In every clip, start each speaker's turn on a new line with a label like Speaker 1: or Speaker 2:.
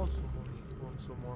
Speaker 1: was someone.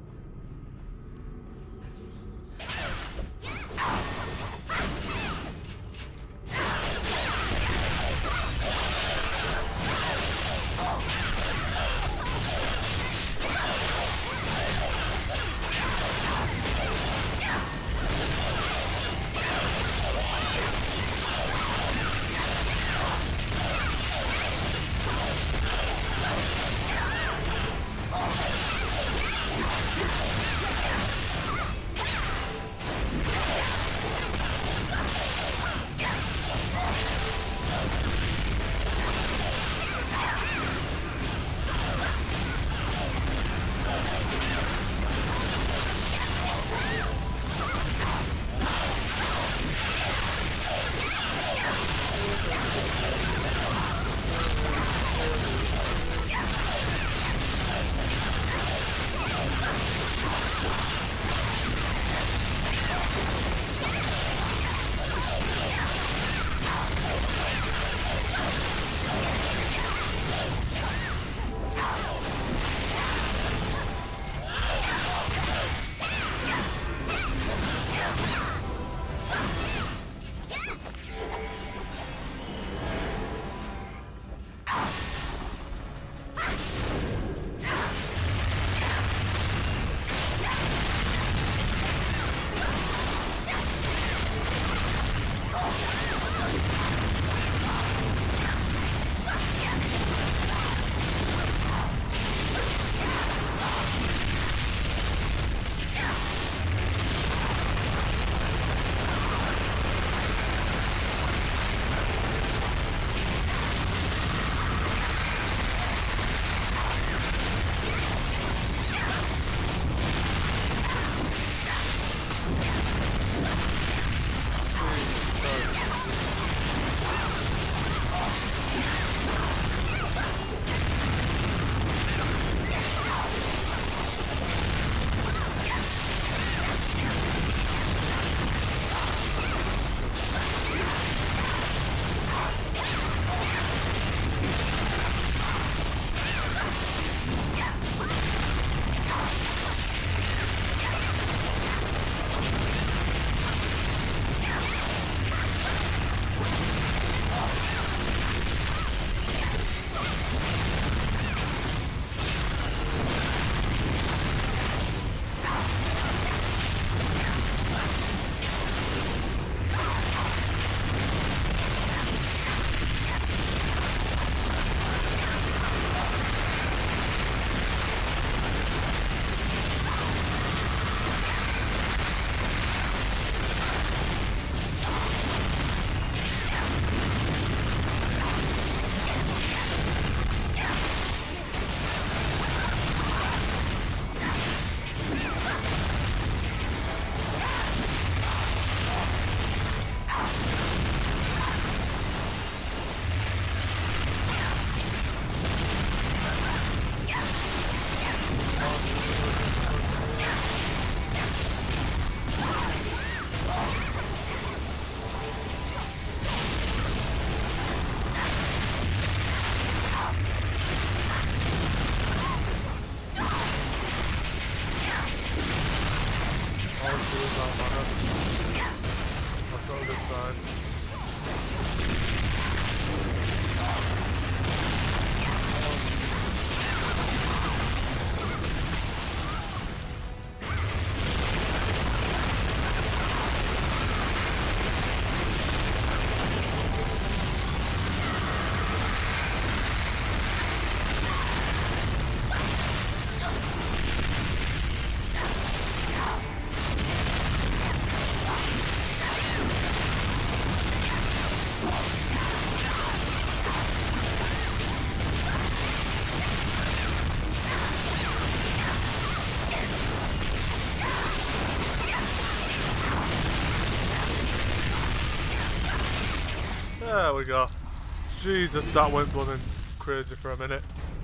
Speaker 1: There we go. Jesus, that went blooming crazy for a minute.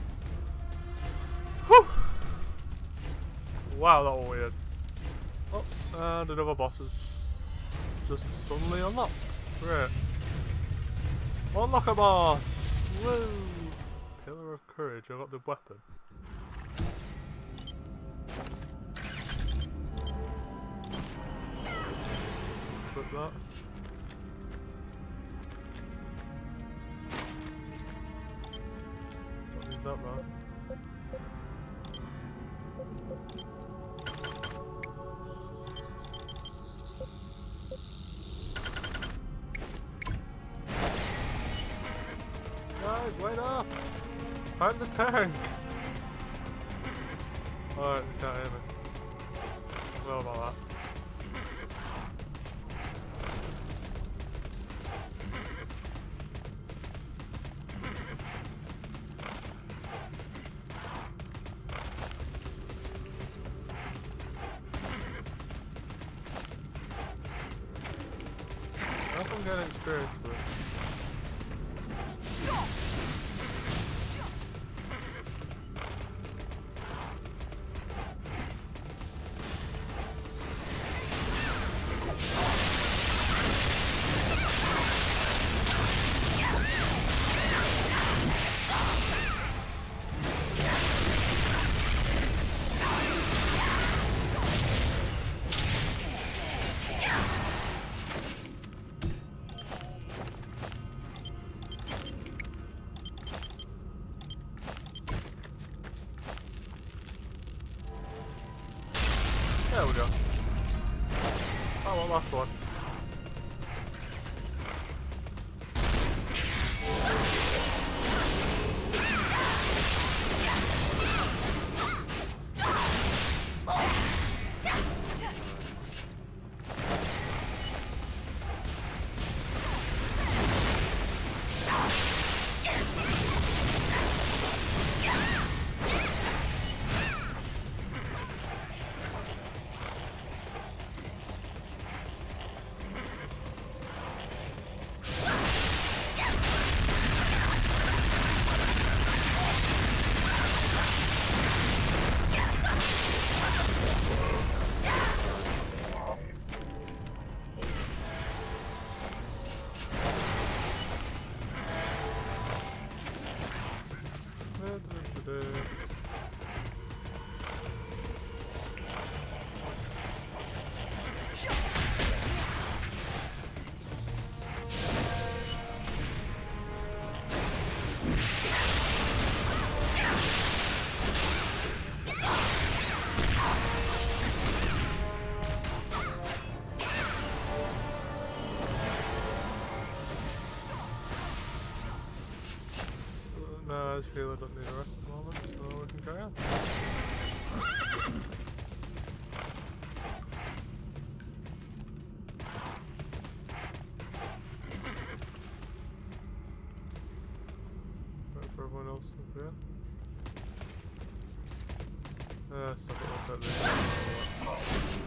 Speaker 1: Whew. Wow, that was weird. Oh, and another bosses. Just suddenly unlocked. Great. Unlock a boss! Woo! Pillar of Courage, I got the weapon. that. Don't need that though. Guys, wait up! I'm the tank! Alright, you can't hear me. Well about that. I hope I'm getting experience with it. There we go. Oh, well, last one. No, I just feel I don't need a rest at the moment, so we can carry on. Wait for everyone else up here. Stop it, what's that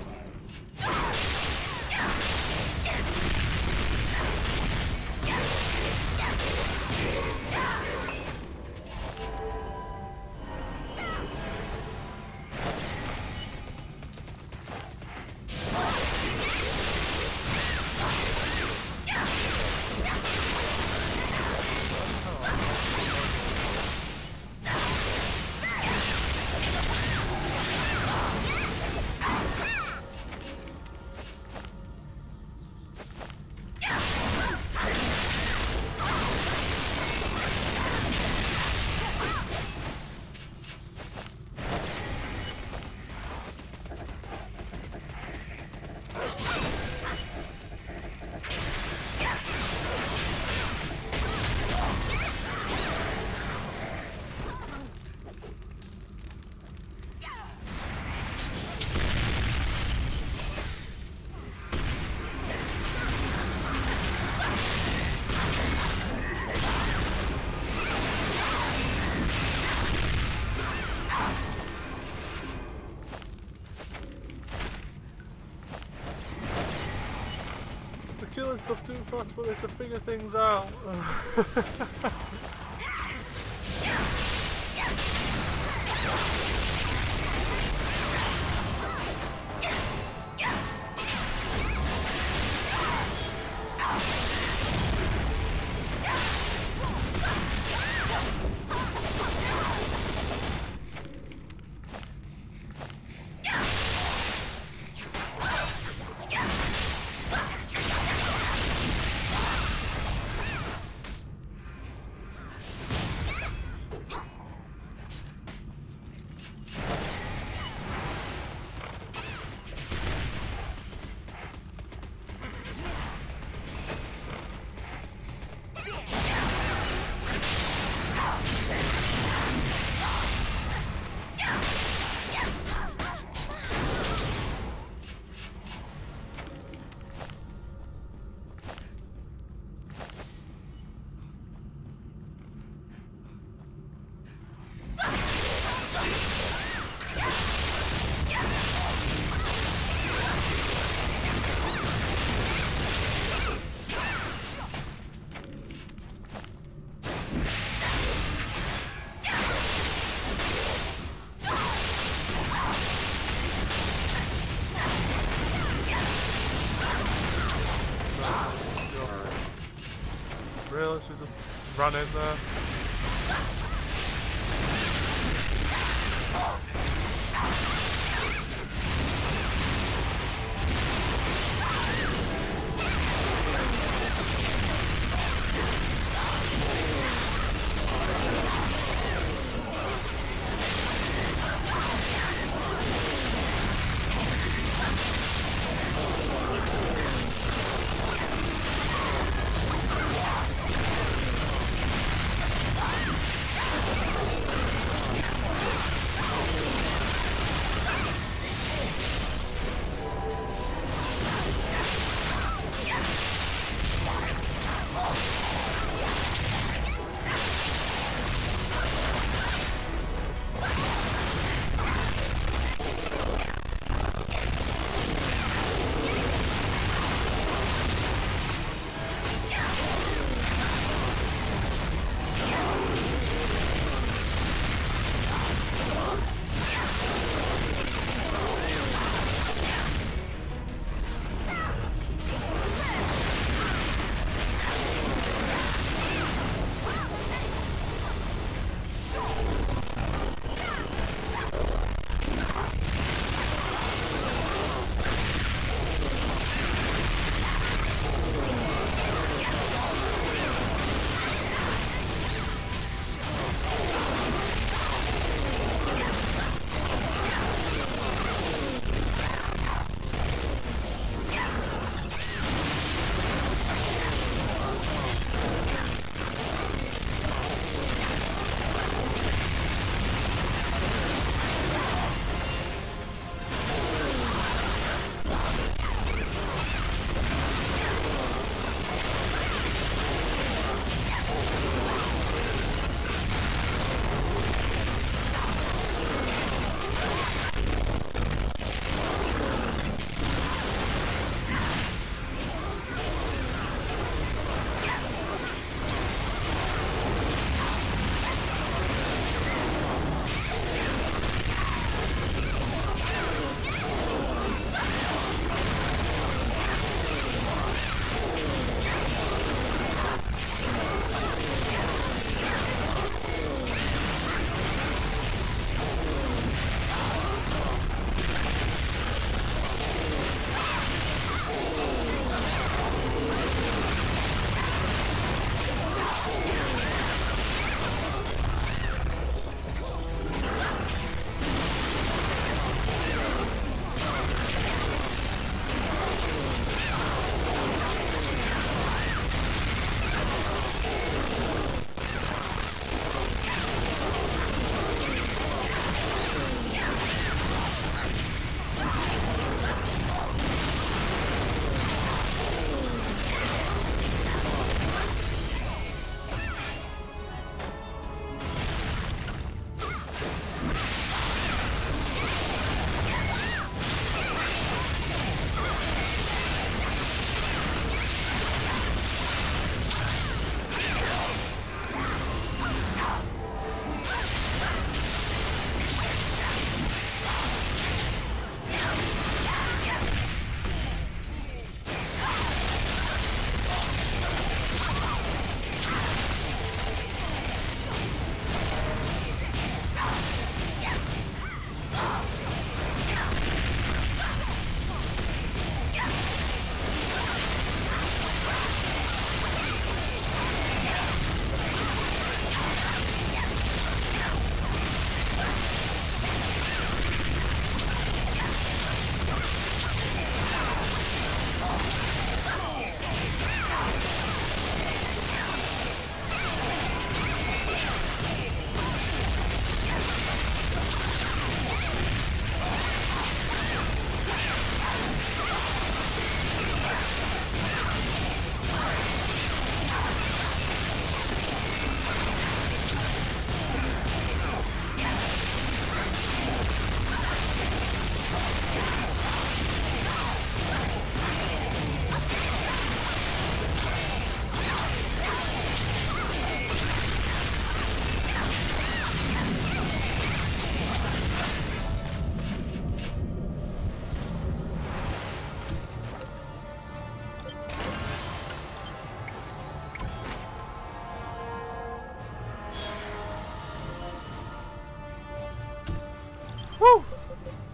Speaker 1: killing stuff too fast for me to figure things out. Really? She just ran in there?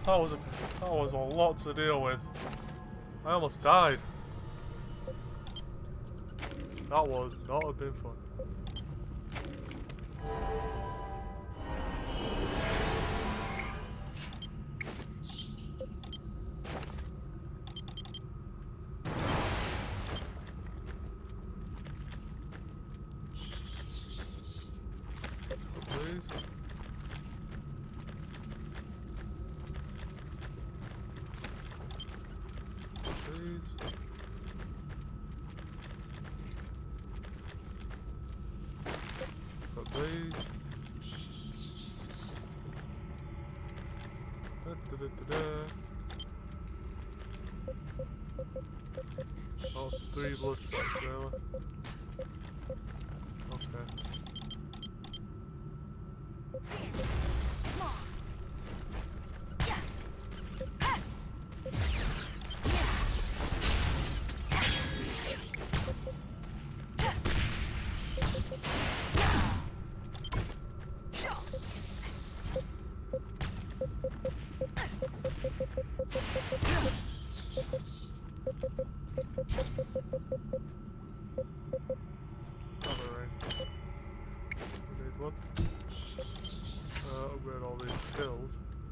Speaker 1: That was a lot to deal with. I almost died. That was not have been fun. Please. Please. Please. Oh, 3 blood strikes, really? Okay. Upgrade all these skills.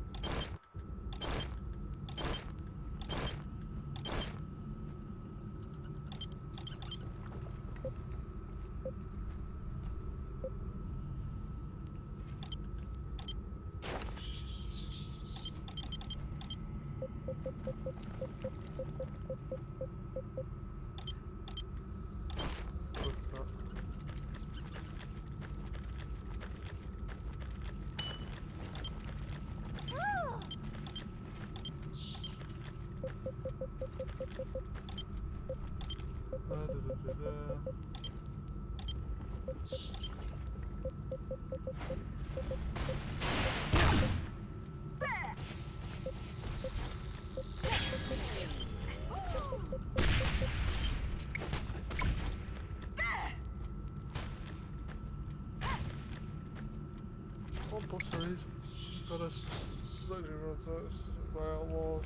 Speaker 1: One plus reasons. Got us slightly runs by outlaws.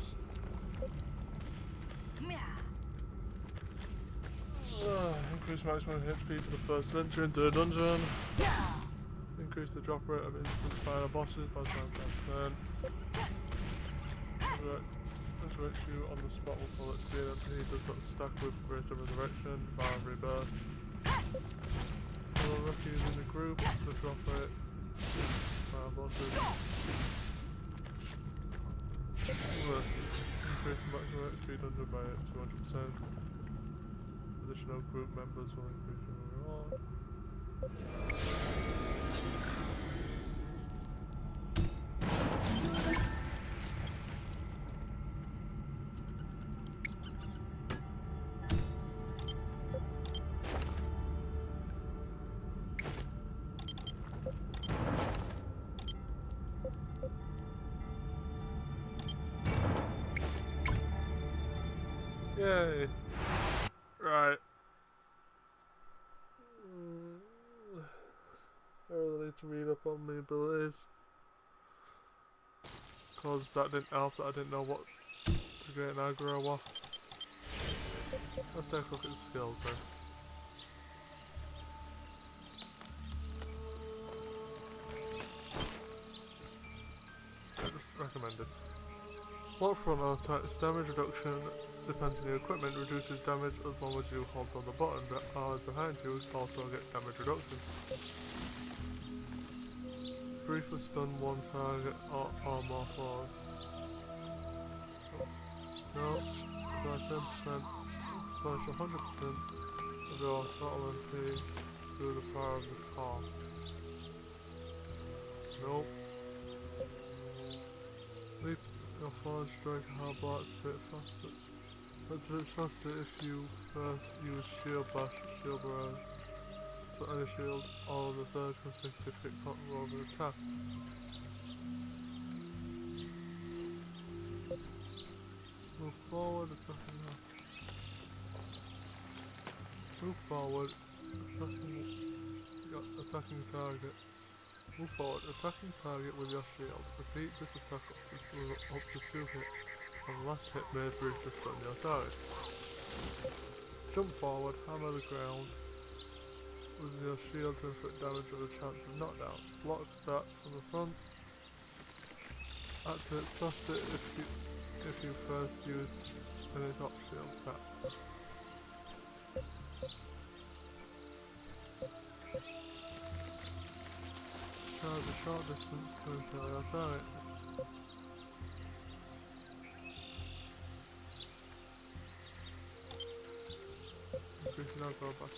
Speaker 1: Increase maximum HP for the first entry into a dungeon. Increase the drop rate of instant fire bosses by 10%. Resurrect you on the spot with full XP and MP does not stack with greater resurrection, bar of rebirth. Will wreck in the group, the drop rate, fire bosses. Increase the maximum XP dungeon by 200%. Additional group members will increase your reward. Yay! Right. I really need to read up on my abilities. Cause that didn't help that I didn't know what to get an aggro was. Let's take a look at the skills then. Yeah, just recommended. Block frontal attacks, damage reduction depends on your equipment, reduces damage as long as you hold on the button that are behind you also get damage reduction. Briefly stun one target or more foes. No, plus 10%, plus 100% of your total MP through the power of the car. Nope. Leap your forward strike hard block to hit faster. That's a bit faster if you first use shield bash, shield barrage. So any shield or the third consecutive hit roll of the attack. Move forward, attacking her. Move forward, attacking target. Move forward, attacking target with your shield. Repeat this attack up to 2 hits. On the last hit may briefly stun your target. Jump forward, hammer the ground with your shield to inflict damage with a chance of knockdown. Blocked attack from the front. Activate thrust it if you first used any top shield attack. Charge a short distance to impale your target. Increasing alcohol back.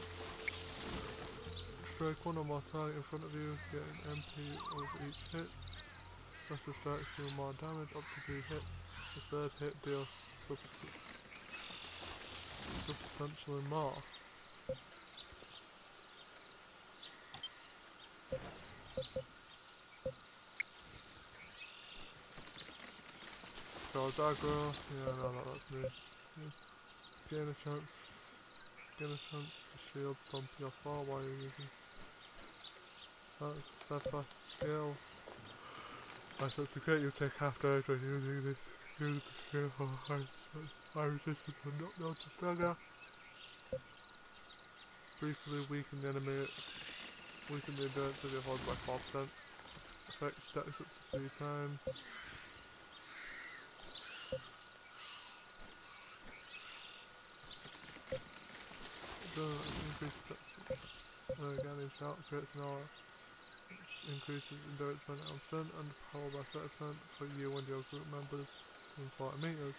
Speaker 1: Strike one or more target in front of you, get an MP over each hit. Lesser strikes deal more damage, up to 3 hits. The third hit deals substantially more. Charge aggro, yeah, no, that's me. Yeah. Gain a chance to shield bump your 4 while you're using steadfast skill. Actually, it's great you take half damage when using this. Use the skill for high resistance and knockdown to stagger. Briefly weaken the endurance of your horde by 4%. Effect stacks up to 3 times. Increase damage out, creates an aura. Increases endurance by 9% and power by 30% for you and your group members in 40 meters.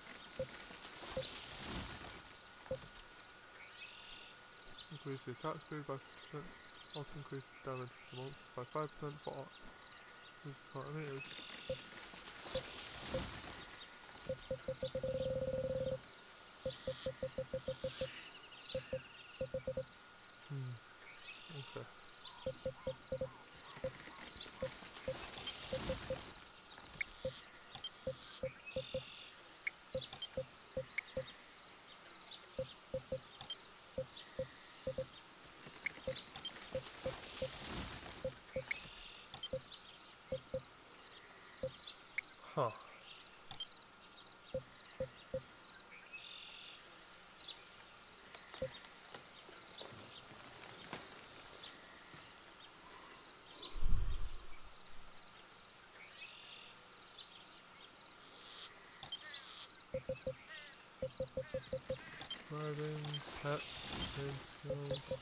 Speaker 1: Increase the attack speed by 50%. Also increases damage to monsters by 5% for 40 meters. Okay. Huh. Riding, pets, trade skills.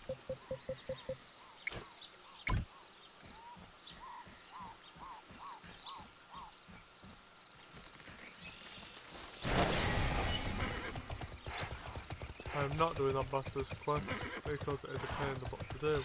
Speaker 1: I'm not doing that Buster's quest because it is a pain in the butt to do.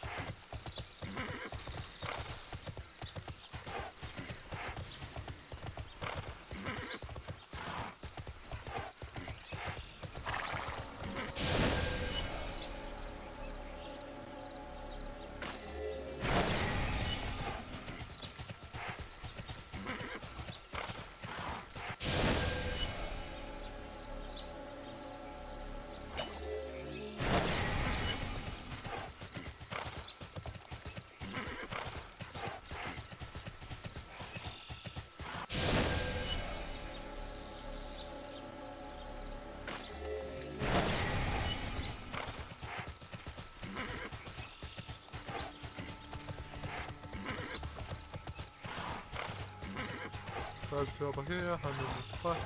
Speaker 1: So I'd go over here, hand in this quest.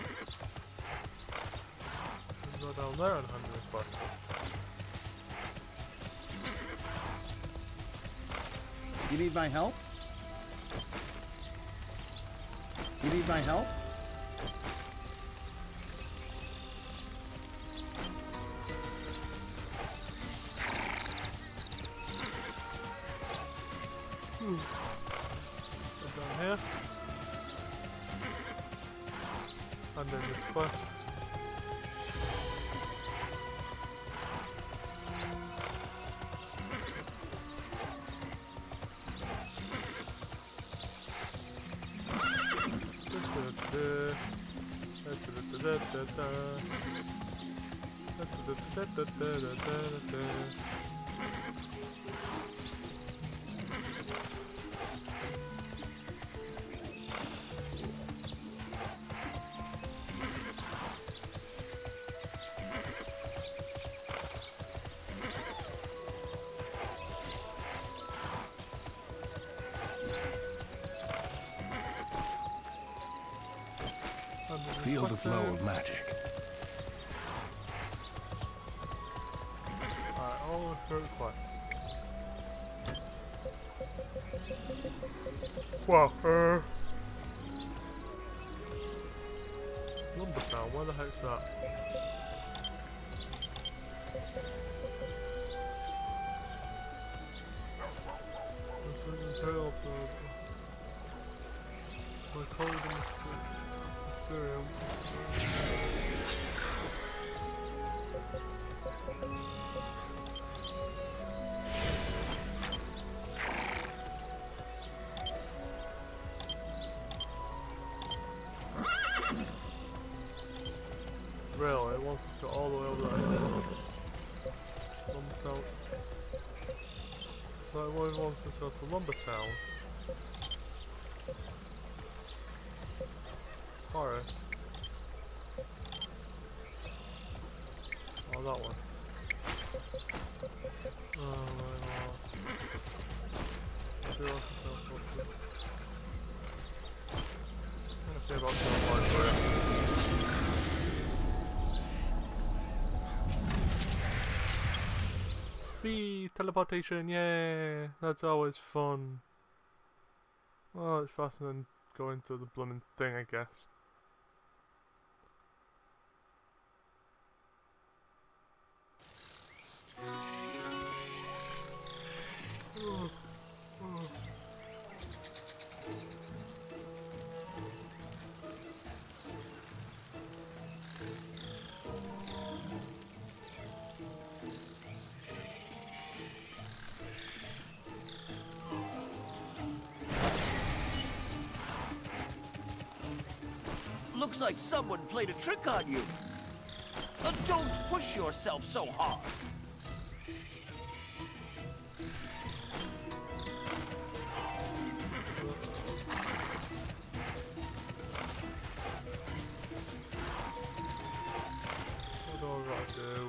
Speaker 1: And go down there and hand in this quest.
Speaker 2: You need my help? You need my help?
Speaker 1: Go down here. And then this quest.
Speaker 3: Feel the flow of magic.
Speaker 1: Alright, all the request. Wow, Lumbertown, where the heck's that? This is Imperial Blood. My code in Mysterium. Really, it wants to go all the way over there. Lumbertown. So it always wants to go to Lumbertown. Alright. Oh, that one. Oh my god. See what else is going to. I'm gonna see about teleporting for you. Whee! Teleportation, yay! That's always fun. Well, it's faster than going through the blooming thing, I guess.
Speaker 4: Looks like someone played a trick on you. Don't push yourself so hard.
Speaker 1: What do I gotta do?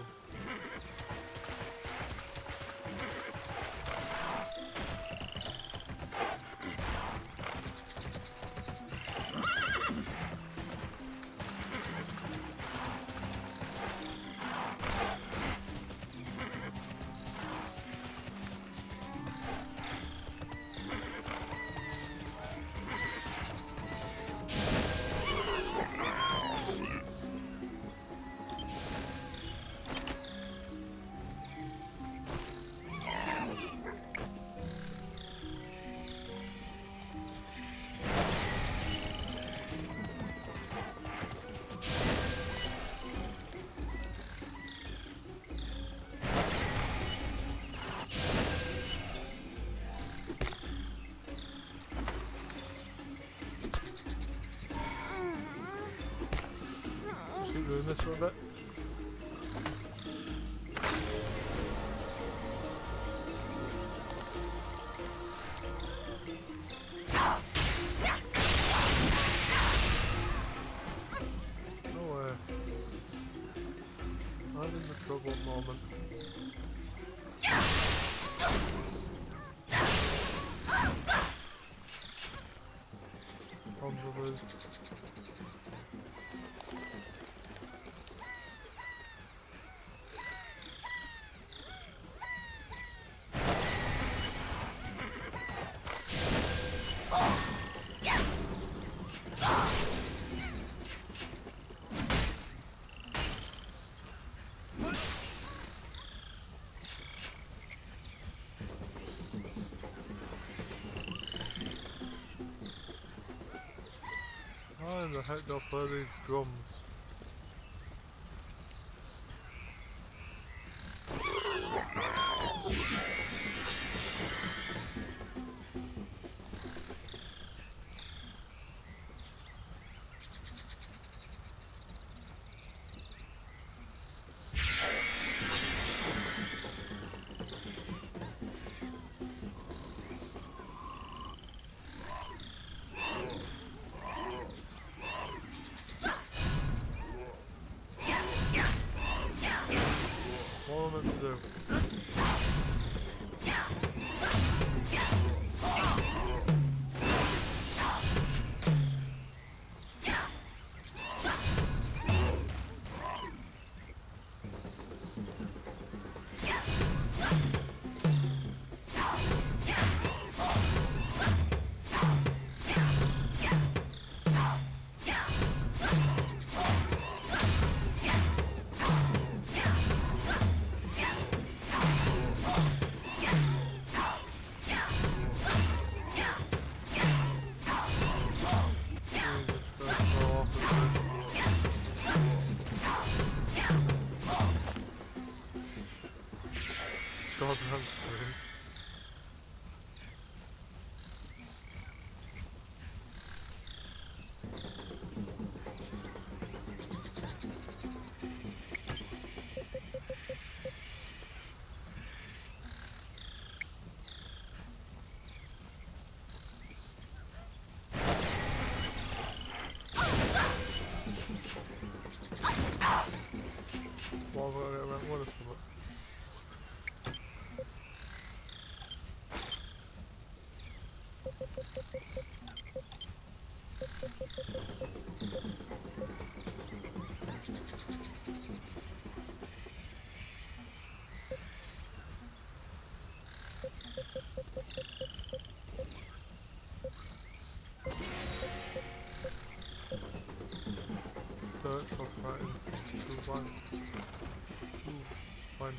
Speaker 1: Keep doing this for a bit. No way. I'm in the trouble moment. Probably. How in the heck do I play these drums? Search for frightened to find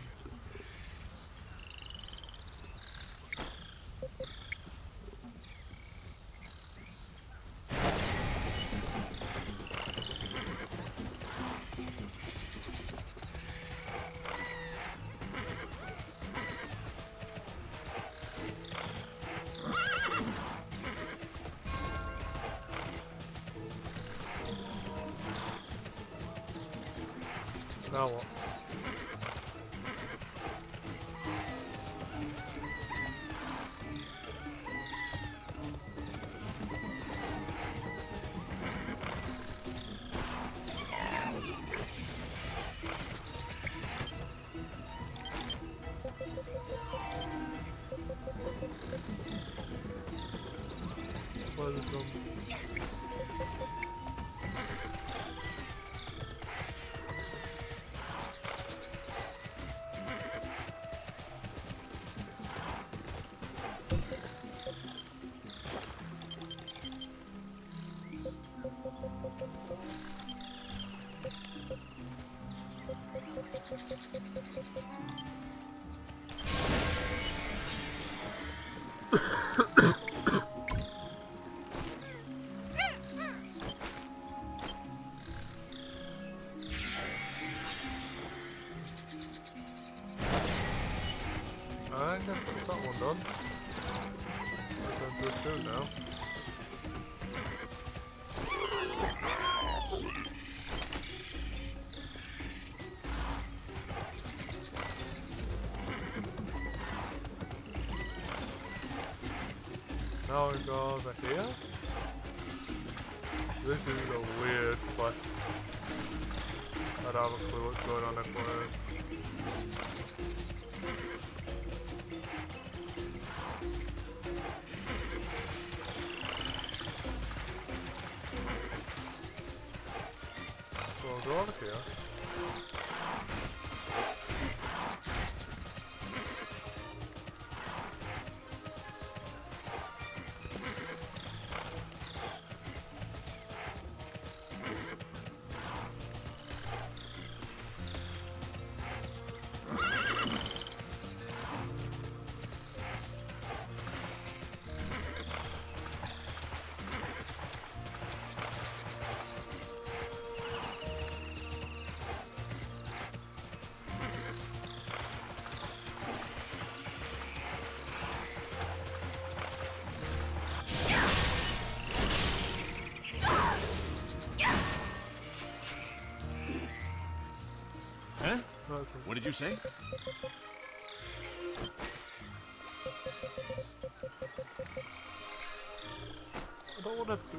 Speaker 1: now what? Where's it from? I guess that's that one done. Let's go to it now. Now we go over here. This is a weird quest. I don't have a clue what's going on everywhere. So I'll go over here.
Speaker 3: Huh?
Speaker 1: Okay.
Speaker 3: What did you say?
Speaker 1: I don't want to do.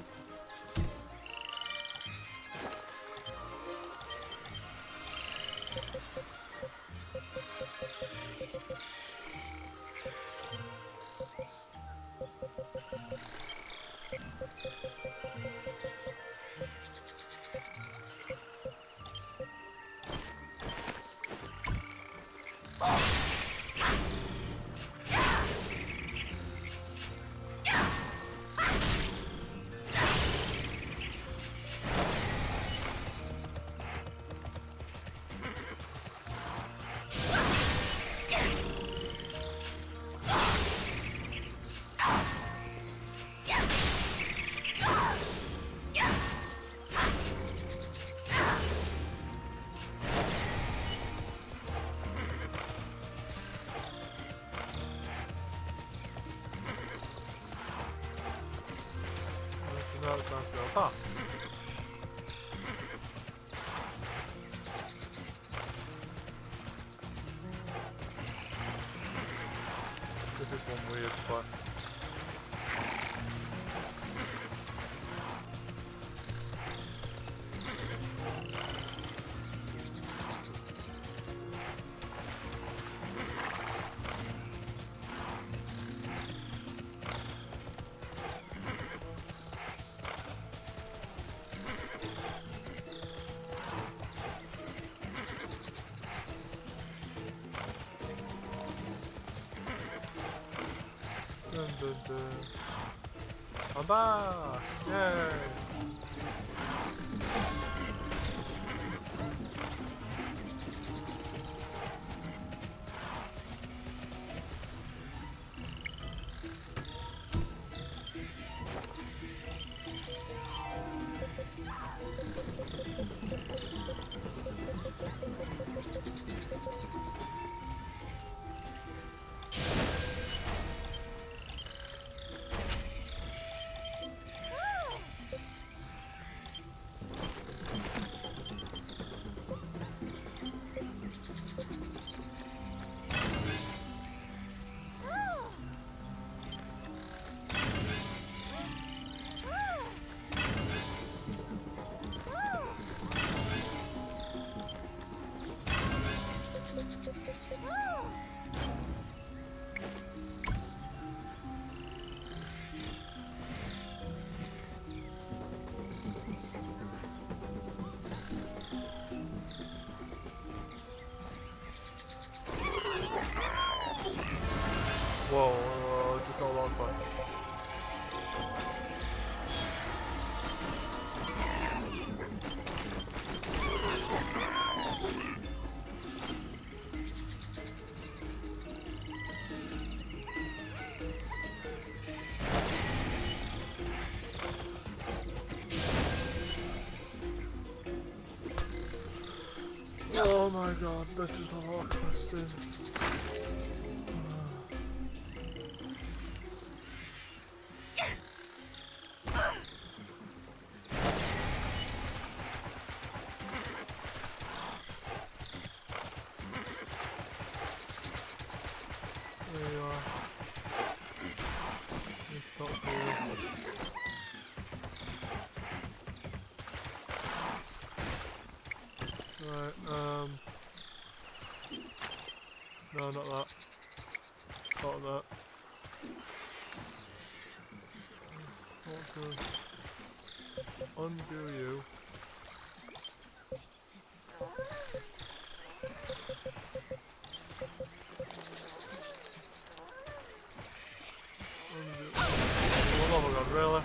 Speaker 1: No, it's not so. Ah. This is one weird quest. Dun, dun, dun. I'm back! Yay! Whoa, just got a lot of fun. Oh my god, this is a lot of questions. There you are. Let's stop here. Right, no, not that. Not that. What's this? Undo you. Undo. Oh my god, really?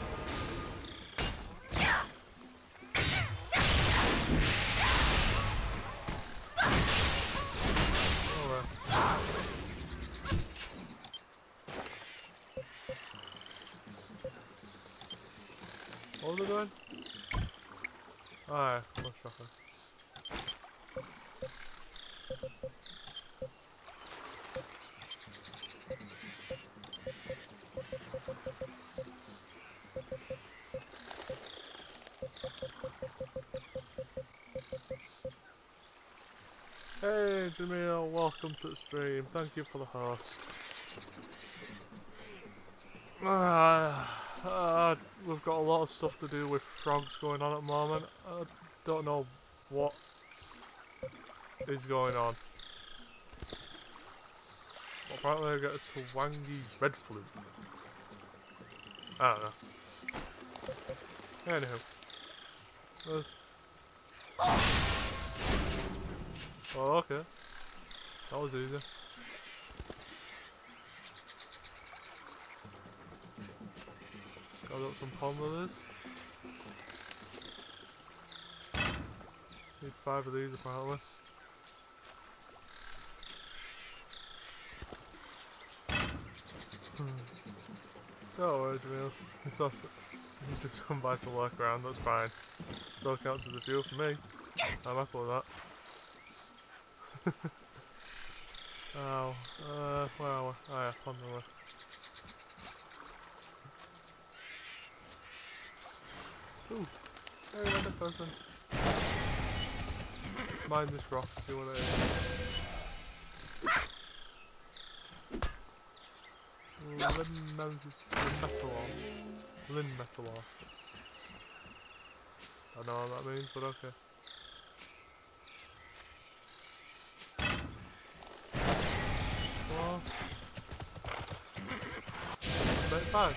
Speaker 1: What was I doing? Alright, no shocking. Hey Jamil, welcome to the stream. Thank you for the host. We've got a lot of stuff to do with frogs going on at the moment. I don't know what is going on. But apparently I get a Twangy red flute. I don't know. Anywho. Let's... Oh, okay. That was easy. Got up some palm lilies. Need 5 of these apparently. Don't worry, Jamil. You just come by to work around, that's fine. Still counts as a fuel for me. I'm happy with that. Oh, where are we? Oh yeah, on the way. Ooh, hey, random person. Let's mine this rock, see what it is. Linmetalor. I don't know what that means, but okay. Well, 35.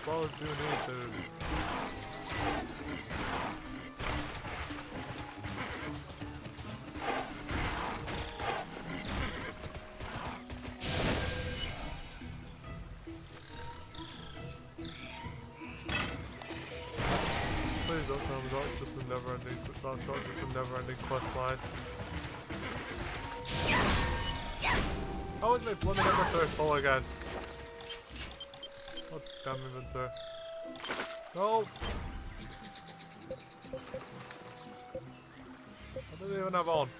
Speaker 1: bows do need, dude? Please don't tell me that's just a never-ending. That's not just a never-ending quest line. How is my blooming inventory full again? Oh, damn inventory. No! What do they even have on?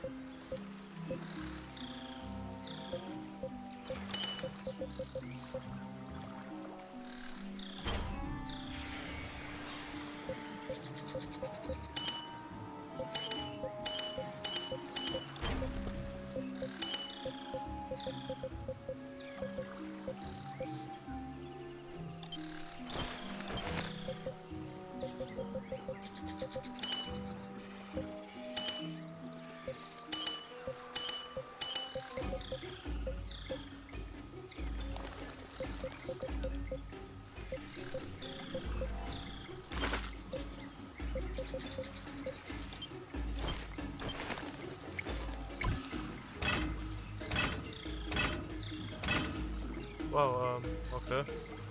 Speaker 1: Well, okay.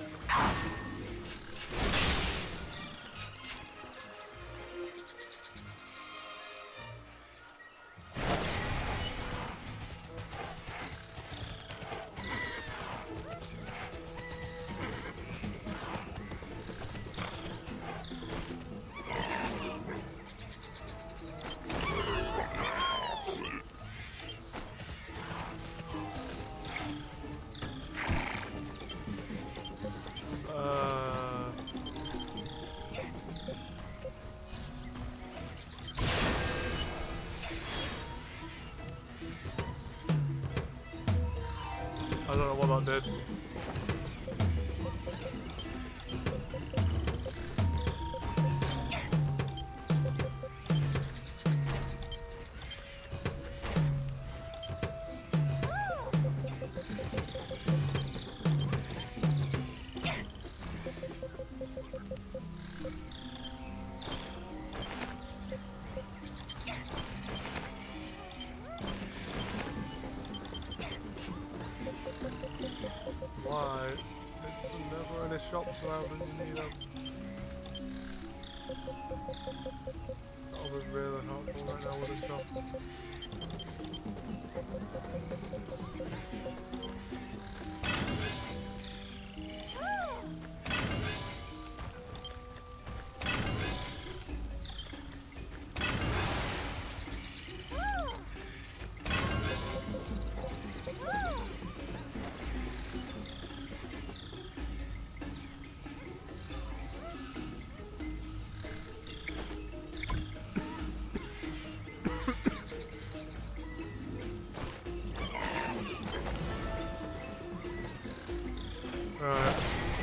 Speaker 1: I don't know what that did. Why? There's never any shops around and you need them. That would be really helpful right now with a shop. Alright.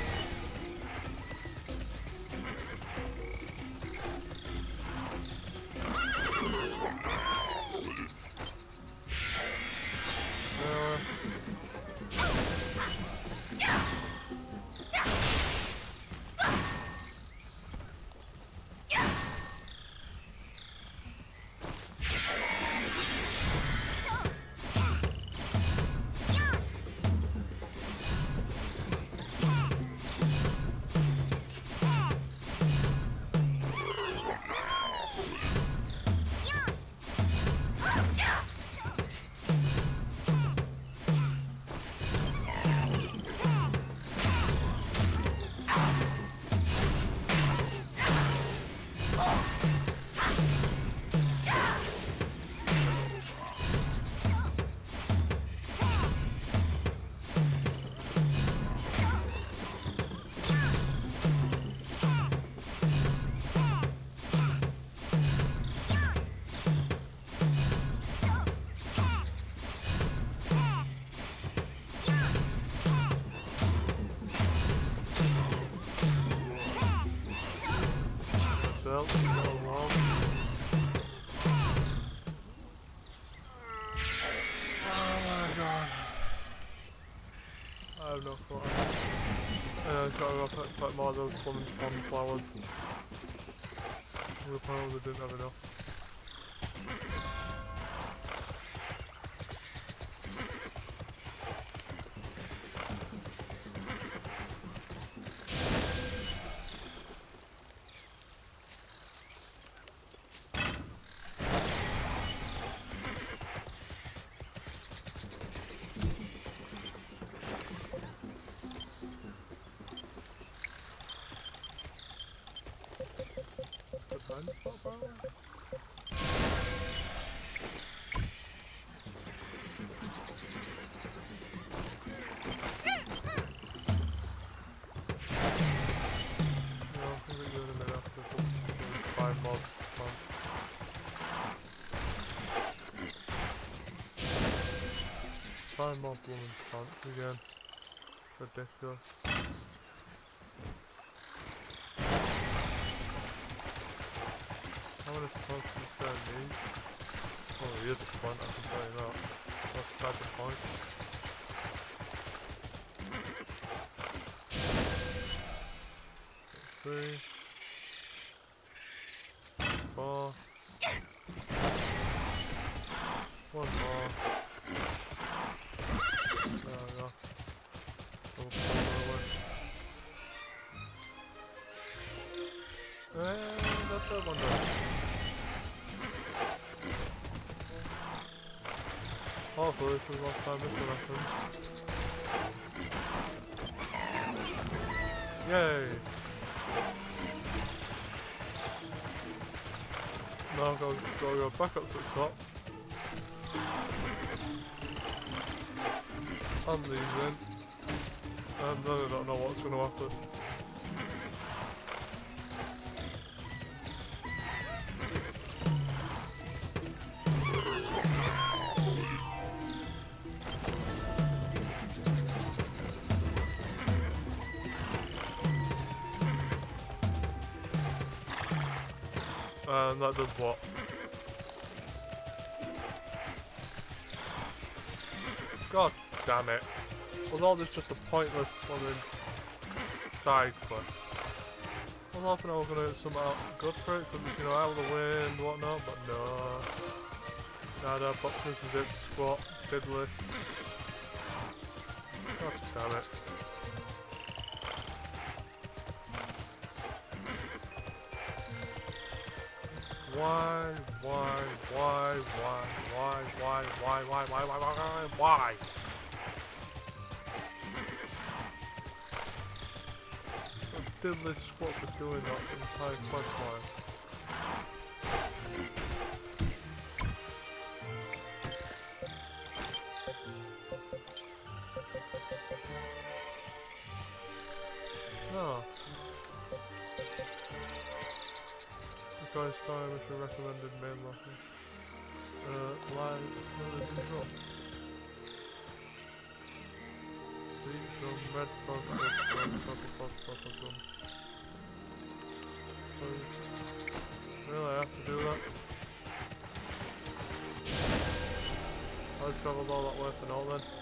Speaker 1: Well, oh my god. I have no thought. I just gotta go put more of those those pond flowers. We apparently didn't have enough. Find more blooming plants again. Ridiculous. How many plants does this guy need? Oh, he is a plant, I can tell you that. That's beside the point. 3, 4, 1 more. There we go. Double away. And that's that one done. Hopefully this is the last time this one happens. Yay! Now I've got to go back up to the top. And these in. And then I don't know what's going to happen. And that does what? God damn it. Was all this just a pointless fucking side quest? I was hoping I was going to get something out good for it, because, you know, out of the way and whatnot, but no. Nada, boxes, zip, squat, diddly. God damn it. Why? I did this squat for doing that entire quest line. No. Guys, time if you recommended main losses. Live control. Beach on red frog, really, I have to do that? I travelled all that way for now then.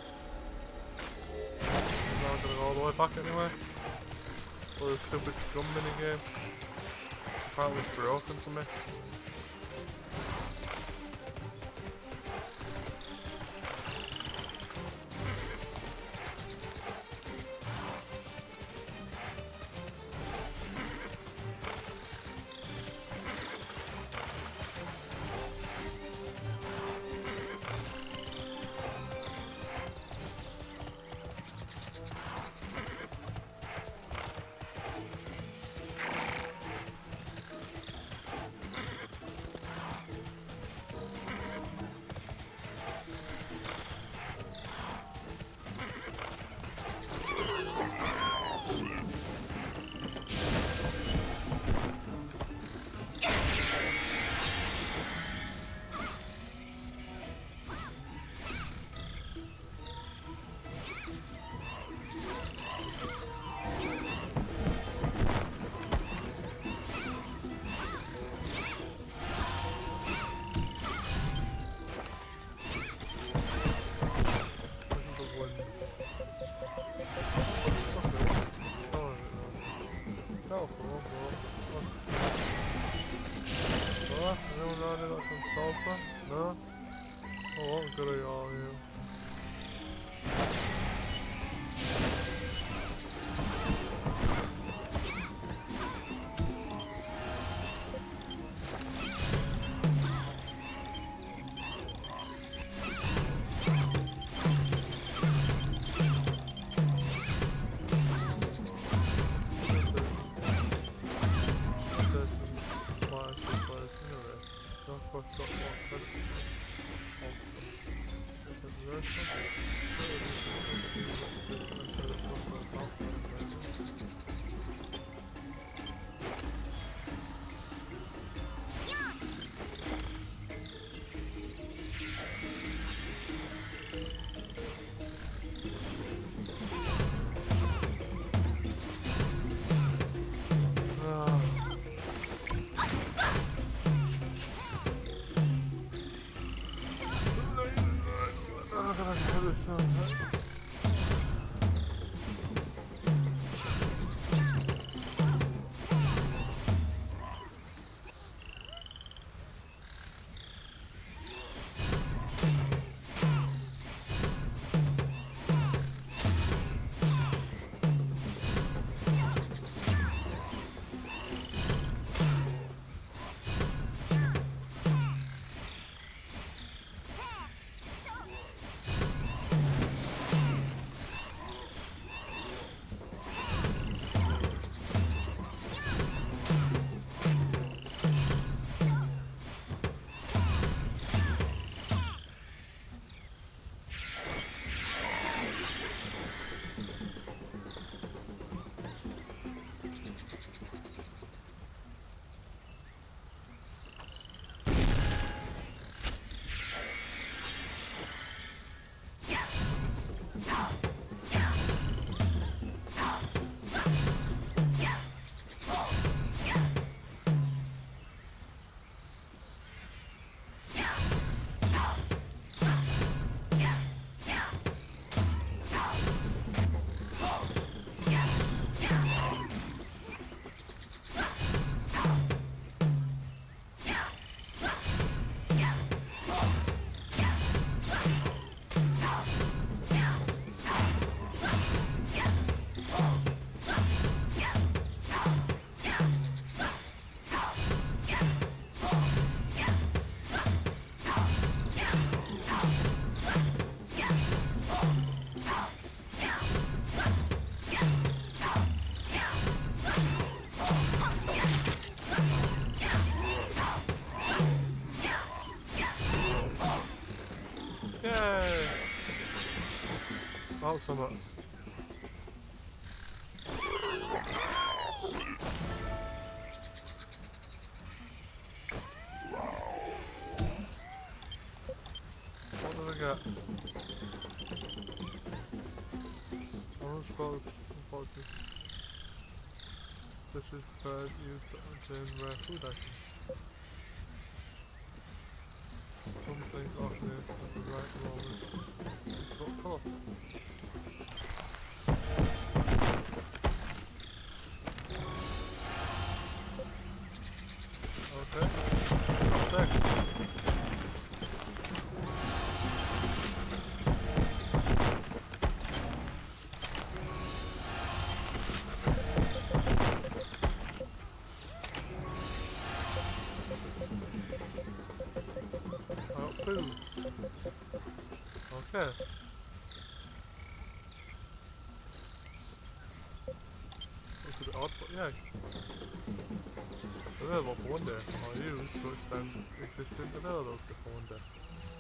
Speaker 1: Now I'm gonna go all the way back anyway. For the stupid drum mini game. Apparently it's broken for me. California, what? Anyone know any like some salsa? No? Oh, what good are y'all here? Oh, some what do we got? Orange balls, unfortunately. This is prepared, used to obtain rare food items. Some things are here at the right moment. It's not colourful. Okay. Thanks. Foods. Okay. Looks a bit odd, but yeah. Available for one day, or used to extend existing availability for one day.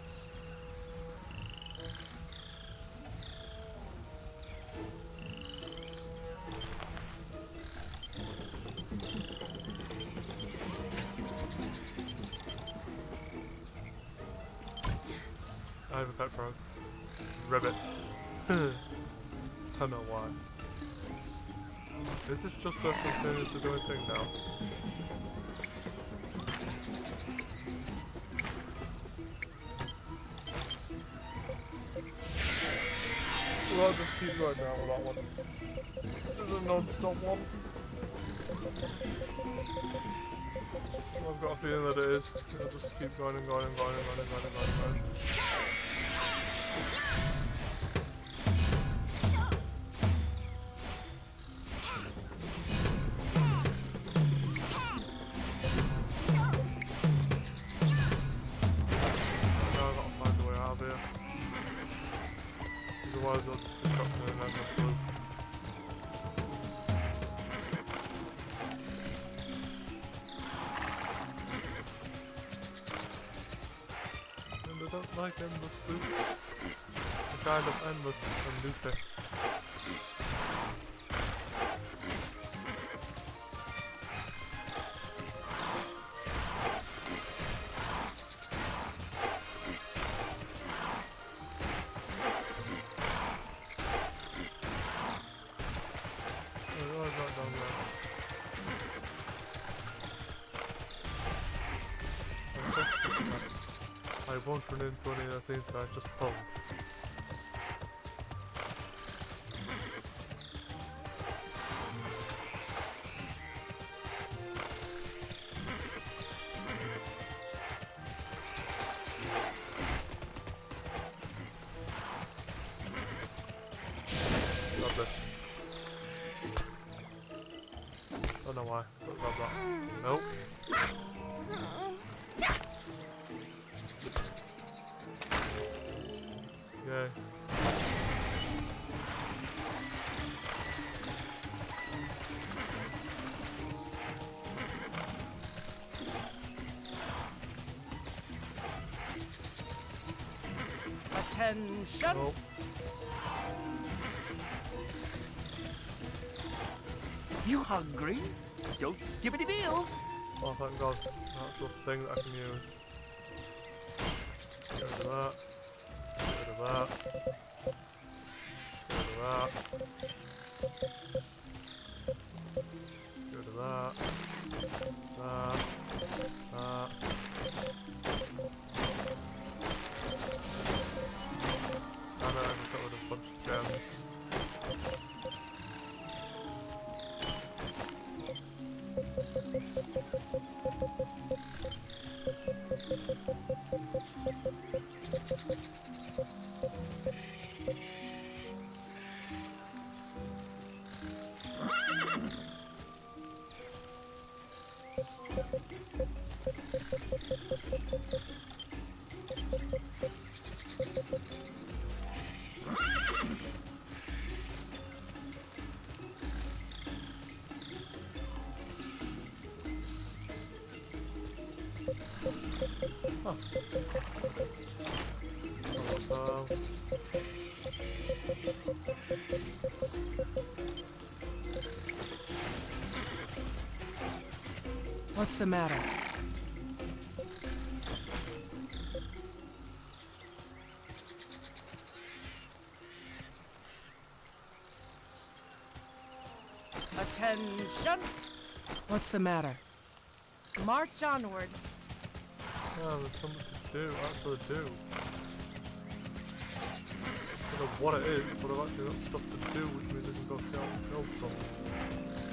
Speaker 1: I have a pet frog. Ribbit. I don't know why. Is this just a continuously doing thing now? Well, I'll just keep going down with that one. This is a non-stop one. I've got a feeling that it is. It'll just keep going and going and going and going and going and going and going. Now I've got to find a way out of here. Otherwise I'll just be trapped in an endless loop. And I don't like endless loops. They're kind of endless and loopy. Oh, it's not down there. I won't run into any of the things that I just pulled. Lovely. Don't know why. Love that. Nope. Yay.
Speaker 3: Attention!
Speaker 1: Nope.
Speaker 4: You hungry? Don't skip any meals.
Speaker 1: Oh, thank God. That's a thing that I can use. Get rid of that. Get rid of that. Get rid of that. Get rid of that. That. That. And then I just got rid of a bunch of gems. Oh.
Speaker 3: What's the matter? Attention! What's the matter? March onward.
Speaker 1: Yeah, there's something to do, actually do. I don't know what it is, but I've actually got stuff to do, which means I can go kill stuff.